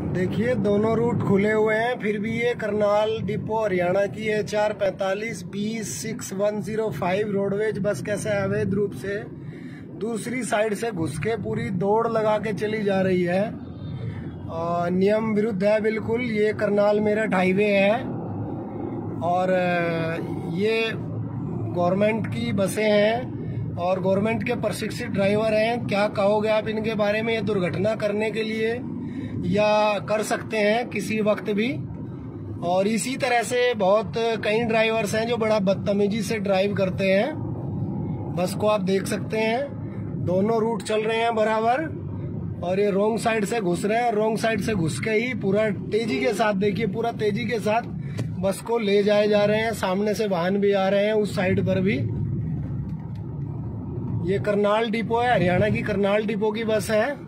देखिए दोनों रूट खुले हुए हैं, फिर भी ये करनाल डिपो हरियाणा की है 445 B6105 रोडवेज बस कैसे अवैध रूप से दूसरी साइड से घुस के पूरी दौड़ लगा के चली जा रही है और नियम विरुद्ध है बिल्कुल। ये करनाल मेरठ हाईवे है और ये गवर्नमेंट की बसें हैं और गवर्नमेंट के प्रशिक्षित ड्राइवर हैं। क्या कहोगे आप इनके बारे में? ये दुर्घटना करने के लिए या कर सकते हैं किसी वक्त भी। और इसी तरह से बहुत कई ड्राइवर्स हैं जो बड़ा बदतमीजी से ड्राइव करते हैं। बस को आप देख सकते हैं, दोनों रूट चल रहे हैं बराबर और ये रोंग साइड से घुस रहे हैं। रोंग साइड से घुस के ही पूरा तेजी के साथ, देखिए पूरा तेजी के साथ बस को ले जाए जा रहे हैं। सामने से वाहन भी आ रहे हैं उस साइड पर भी। ये करनाल डिपो है, हरियाणा की करनाल डिपो की बस है।